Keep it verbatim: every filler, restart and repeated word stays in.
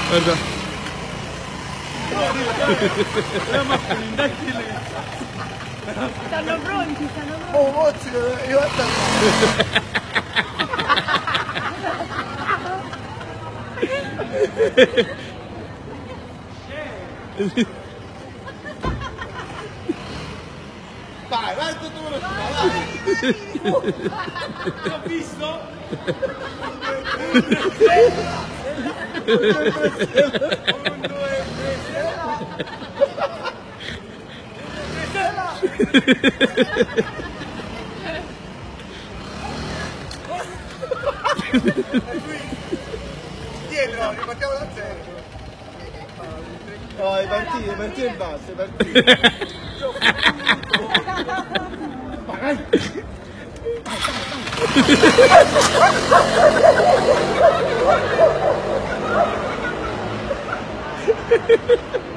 Guarda. Stanno pronti, stanno pronti. Oh, mozzi, io vai, vai tutto uno vai. L'ho visto? Dietro, ripartiamo da zero. No, è partito, è partito in basso, è partito. Vai, vai.